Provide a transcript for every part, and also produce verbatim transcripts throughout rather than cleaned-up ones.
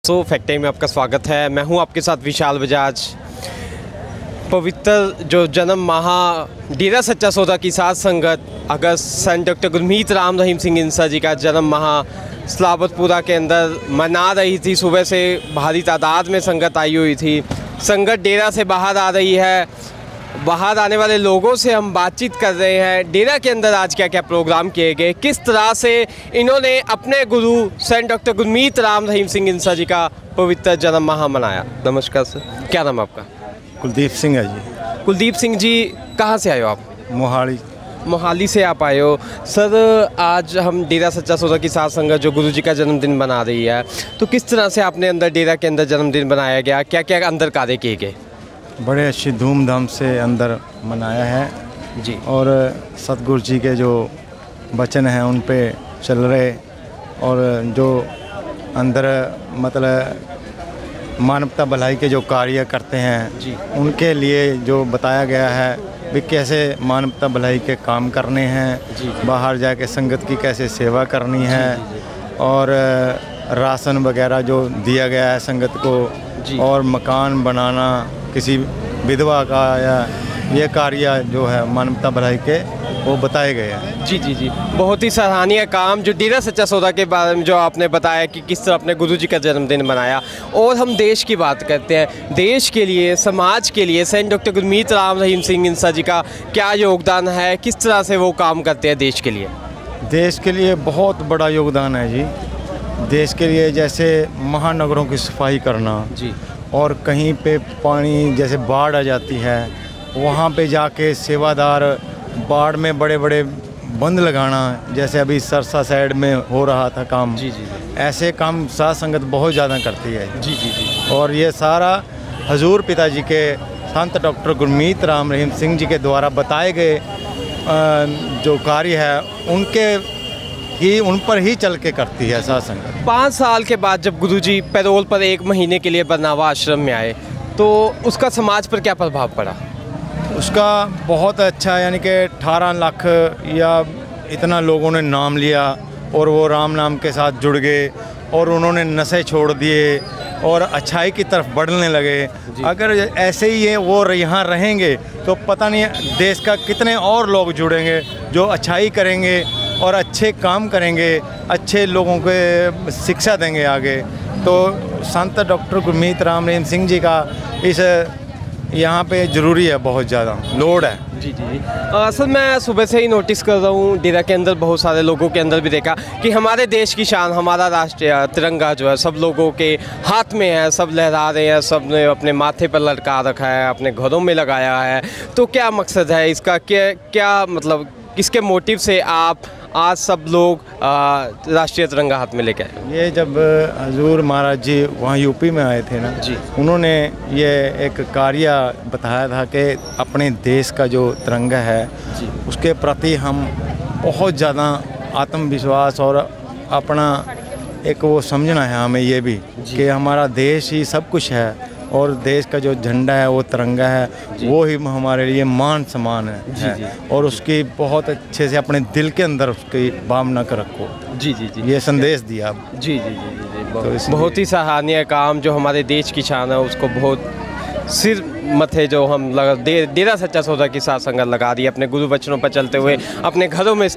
दोस्तों, fact time में आपका स्वागत है। मैं हूं आपके साथ विशाल बजाज। पवित्र जो जन्म माह डेरा सच्चा सौदा की साथ संगत अगस्त संत डॉक्टर गुरमीत राम रहीम सिंह इंसा जी का जन्म माह सलाबतपुरा के अंदर मना रही थी। सुबह से भारी तादाद में संगत आई हुई थी। संगत डेरा से बाहर आ रही है। बाहर आने वाले लोगों से हम बातचीत कर रहे हैं। डेरा के अंदर आज क्या क्या प्रोग्राम किए गए, किस तरह से इन्होंने अपने गुरु संत डॉक्टर गुरमीत राम रहीम सिंह इंसा जी का पवित्र जन्म माह मनाया। नमस्कार सर, क्या नाम आपका? कुलदीप सिंह है जी। कुलदीप सिंह जी, कहाँ से आए हो आप? मोहाली। मोहाली से आप आए हो। सर, आज हम डेरा सच्चा सौदा की साथ संगत जो गुरु जी का जन्मदिन मना रही है, तो किस तरह से आपने अंदर डेरा के अंदर जन्मदिन बनाया गया, क्या क्या अंदर कार्य किए गए? बड़े अच्छी धूमधाम से अंदर मनाया है जी। और सतगुरु जी के जो वचन हैं उन पे चल रहे, और जो अंदर मतलब मानवता भलाई के जो कार्य करते हैं जी, उनके लिए जो बताया गया है भी कैसे मानवता भलाई के काम करने हैं, बाहर जाके संगत की कैसे सेवा करनी है, और राशन वगैरह जो दिया गया है संगत को, और मकान बनाना किसी विधवा का, या ये कार्य जो है मानवता भलाई के वो बताए गए हैं। जी जी जी बहुत ही सराहनीय काम जो डेरा सच्चा सौदा के बारे में जो आपने बताया कि किस तरह अपने गुरु जी का जन्मदिन मनाया। और हम देश की बात करते हैं, देश के लिए, समाज के लिए संत डॉक्टर गुरमीत राम रहीम सिंह इंसा जी का क्या योगदान है, किस तरह से वो काम करते हैं देश के लिए? देश के लिए बहुत बड़ा योगदान है जी। देश के लिए जैसे महानगरों की सफाई करना जी, और कहीं पे पानी जैसे बाढ़ आ जाती है वहाँ पे जाके सेवादार बाढ़ में बड़े बड़े बंद लगाना, जैसे अभी सरसा साइड में हो रहा था काम। जी जी जी ऐसे काम साथ संगत बहुत ज़्यादा करती है। जी जी जी और ये सारा हजूर पिताजी के संत डॉक्टर गुरमीत राम रहीम सिंह जी के द्वारा बताए गए जो कार्य है उनके ही उन पर ही चल के करती है साथ संगत। पाँच साल के बाद जब गुरुजी पैरोल पर एक महीने के लिए बरनावा आश्रम में आए, तो उसका समाज पर क्या प्रभाव पड़ा? उसका बहुत अच्छा, यानी कि अठारह लाख या इतना लोगों ने नाम लिया और वो राम नाम के साथ जुड़ गए, और उन्होंने नशे छोड़ दिए और अच्छाई की तरफ बढ़ने लगे। अगर ऐसे ही ये वो यहाँ रहेंगे तो पता नहीं देश का कितने और लोग जुड़ेंगे जो अच्छाई करेंगे और अच्छे काम करेंगे, अच्छे लोगों को शिक्षा देंगे आगे। तो संत डॉक्टर गुरमीत राम रहीम सिंह जी का इस यहाँ पे ज़रूरी है, बहुत ज़्यादा लोड है। जी जी जी सर, मैं सुबह से ही नोटिस कर रहा हूँ डेरा के अंदर बहुत सारे लोगों के अंदर भी देखा कि हमारे देश की शान, हमारा राष्ट्रीय तिरंगा जो है सब लोगों के हाथ में है, सब लहरा रहे हैं, सब ने अपने माथे पर लटका रखा है, अपने घरों में लगाया है। तो क्या मकसद है इसका, क्या क्या मतलब किसके मोटिव से आप आज सब लोग राष्ट्रीय तिरंगा हाथ में लेके आए? ये जब हजूर महाराज जी वहाँ यूपी में आए थे ना जी, उन्होंने ये एक कार्य बताया था कि अपने देश का जो तिरंगा है जी, उसके प्रति हम बहुत ज़्यादा आत्मविश्वास और अपना एक वो समझना है हमें ये भी कि हमारा देश ही सब कुछ है, और देश का जो झंडा है वो तिरंगा है, वो ही हमारे लिए मान सम्मान है, जी, है। जी। और उसकी बहुत अच्छे से अपने दिल के अंदर उसकी भावना कर रखो। जी जी जी ये संदेश दिया। जी जी जी जी, जी तो बहुत, बहुत ही सराहनीय काम जो हमारे देश की शान है उसको बहुत सिर मथे जो हम लगा दे, डेरा सच्चा सौदा की साथ संगत लगा दी, अपने गुरु वचनों पर चलते हुए अपने घरों में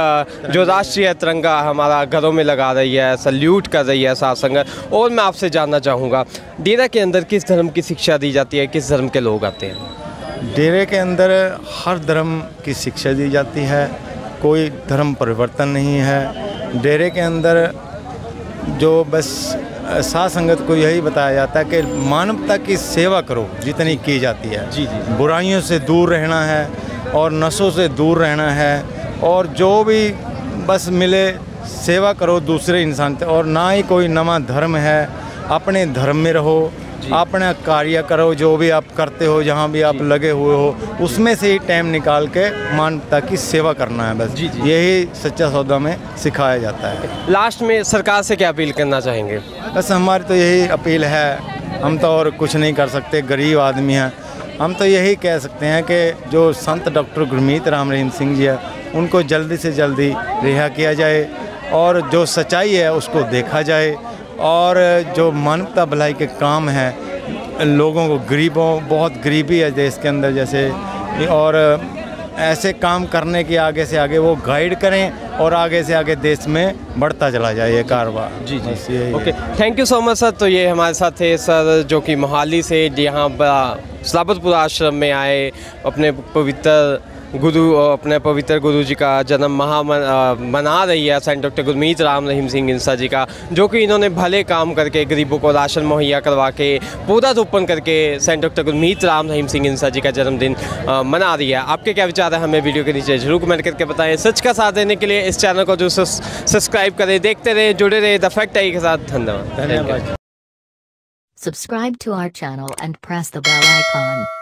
जो राष्ट्रीय तिरंगा हमारा घरों में लगा रही है, सल्यूट कर रही है साथ संगत। और मैं आपसे जानना चाहूँगा, डेरा के अंदर किस धर्म की शिक्षा दी जाती है, किस धर्म के लोग आते हैं? डेरे के अंदर हर धर्म की शिक्षा दी जाती है, कोई धर्म परिवर्तन नहीं है। डेरे के अंदर जो बस साथ संगत को यही बताया जाता है कि मानवता की सेवा करो जितनी की जाती है। जी जी बुराइयों से दूर रहना है और नशों से दूर रहना है, और जो भी बस मिले सेवा करो दूसरे इंसान से, और ना ही कोई नवा धर्म है। अपने धर्म में रहो, अपना कार्य करो, जो भी आप करते हो, जहाँ भी आप लगे हुए हो, उसमें से ही टाइम निकाल के मानवता की सेवा करना है। बस जी जी यही सच्चा सौदा में सिखाया जाता है। लास्ट में सरकार से क्या अपील करना चाहेंगे? बस हमारी तो यही अपील है, हम तो और कुछ नहीं कर सकते, गरीब आदमी हैं। हम तो यही कह सकते हैं कि जो संत डॉक्टर गुरमीत राम रहीम सिंह जी है उनको जल्दी से जल्दी रिहा किया जाए, और जो सच्चाई है उसको देखा जाए, और जो मानवता भलाई के काम हैं, लोगों को, गरीबों, बहुत गरीबी है देश के अंदर जैसे, और ऐसे काम करने की आगे से आगे वो गाइड करें और आगे से आगे देश में बढ़ता चला जाए ये कारोबार। जी जी, okay, thank you so much sir. तो ये हमारे साथ थे सर जो कि मोहाली से यहाँ सलाबतपुरा आश्रम में आए, अपने पवित्र गुरु अपने पवित्र गुरु जी का जन्म महा मना रही है सेंट डॉक्टर गुरमीत राम रहीम सिंह इंसा जी का, जो कि इन्होंने भले काम करके गरीबों को राशन मुहैया करवा के पौधारोपण करके सेंट डॉक्टर गुरमीत राम रहीम सिंह इंसा जी का जन्मदिन मना रही है। आपके क्या विचार है हमें वीडियो के नीचे जरूर कमेंट करके बताएं। सच का साथ देने के लिए इस चैनल को जो सब्सक्राइब करें, देखते रहे, जुड़े रहे द फैक्ट आई के साथ। धन्यवाद। Subscribe to our channel and press the bell icon.